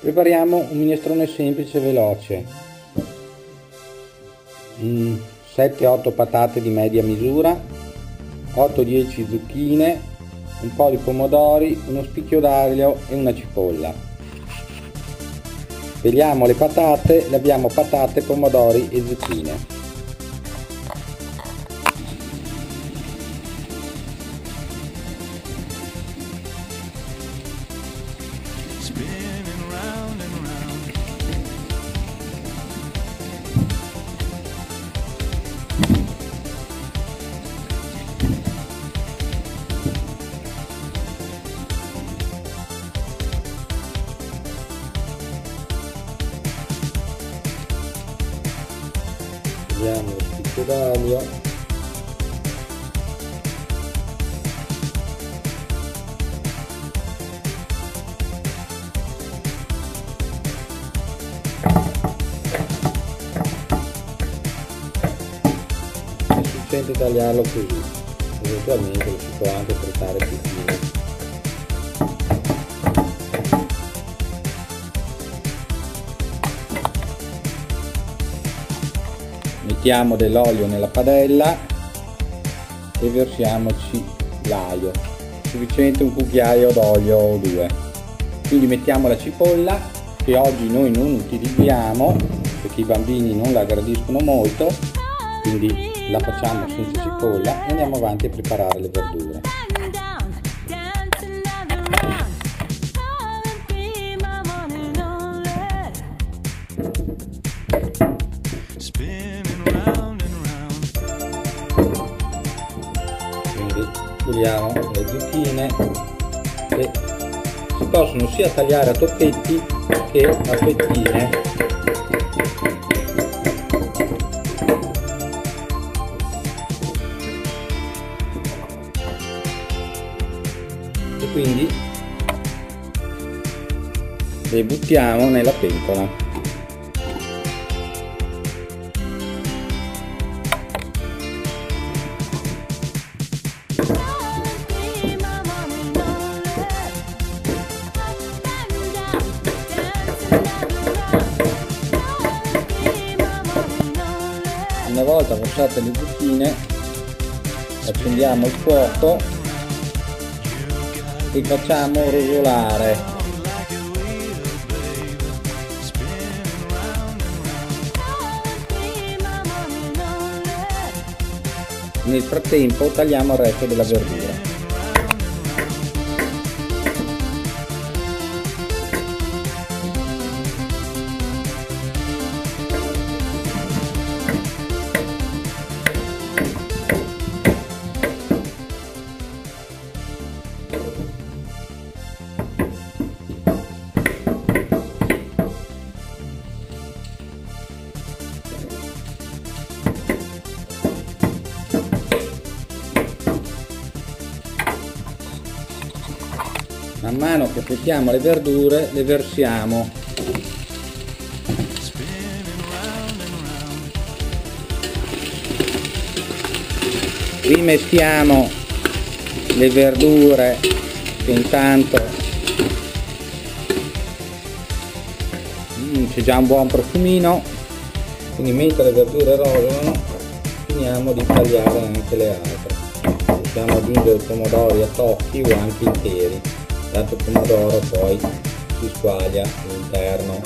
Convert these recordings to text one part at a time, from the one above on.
Prepariamo un minestrone semplice e veloce. 7-8 patate di media misura, 8-10 zucchine, un po' di pomodori, uno spicchio d'aglio e una cipolla. Peliamo le patate, laviamo patate, pomodori e zucchine. Togliamo lo spicchio d'aglio, è sufficiente tagliarlo così, eventualmente lo si può anche tritare più fine. Mettiamo dell'olio nella padella e versiamoci l'aglio, sufficiente un cucchiaio d'olio o due. Quindi mettiamo la cipolla, che oggi noi non utilizziamo perché i bambini non la gradiscono molto, quindi la facciamo senza cipolla e andiamo avanti a preparare le verdure. Puliamo le zucchine e si possono sia tagliare a tocchetti che a fettine. E quindi le buttiamo nella pentola. Una volta passate le zucchine, accendiamo il fuoco e facciamo rosolare. Nel frattempo tagliamo il resto della verdura. Man mano che affettiamo le verdure le versiamo. Rimettiamo le verdure che intanto c'è già un buon profumino, quindi mentre le verdure rosolano finiamo di tagliare anche le altre. Possiamo aggiungere i pomodori a tocchi o anche interi. Tanto il pomodoro poi si squaglia all'interno.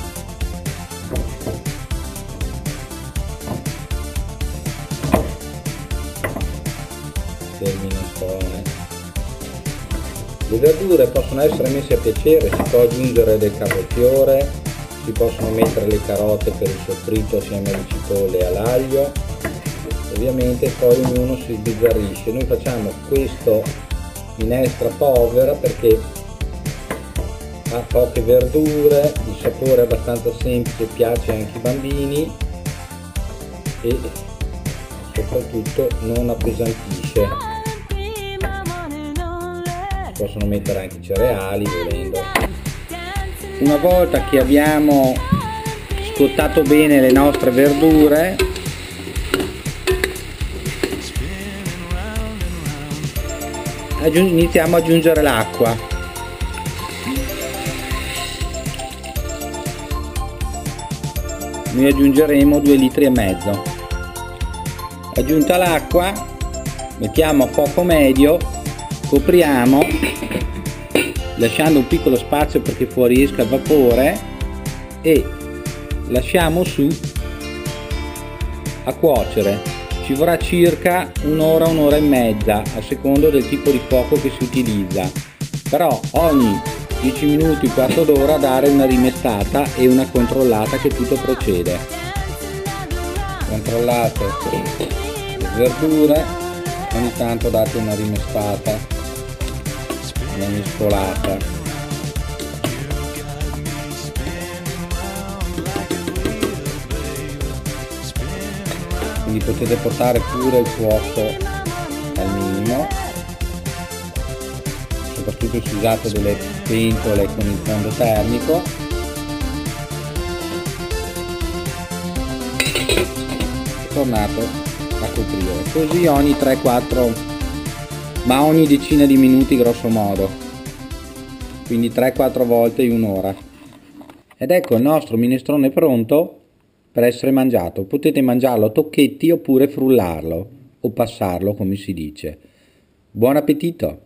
Del minestrone. Le verdure possono essere messe a piacere, si può aggiungere del cavolfiore, si possono mettere le carote per il soffritto assieme alle cipolle e all'aglio. Ovviamente poi ognuno si sbizzarrisce. Noi facciamo questo minestra povera perché ha poche verdure, il sapore è abbastanza semplice, piace anche ai bambini e soprattutto non appesantisce. Si possono mettere anche i cereali volendo. Una volta che abbiamo scottato bene le nostre verdure, iniziamo ad aggiungere l'acqua. noi aggiungeremo 2,5 litri. Aggiunta l'acqua, mettiamo a fuoco medio, copriamo lasciando un piccolo spazio perché fuoriesca il vapore e lasciamo su a cuocere. Ci vorrà circa un'ora, un'ora e mezza a secondo del tipo di fuoco che si utilizza, però ogni 10 minuti, un quarto d'ora dare una rimestata e una controllata che tutto procede. Controllate le verdure, ogni tanto date una rimestata, una mescolata. Quindi potete portare pure il fuoco al minimo, soprattutto se usate delle pentole con il fondo termico. Tornato a coprire, così ogni 3-4, ma ogni decina di minuti grosso modo, quindi 3-4 volte in un'ora. Ed ecco il nostro minestrone pronto per essere mangiato. Potete mangiarlo a tocchetti oppure frullarlo o passarlo, come si dice. Buon appetito!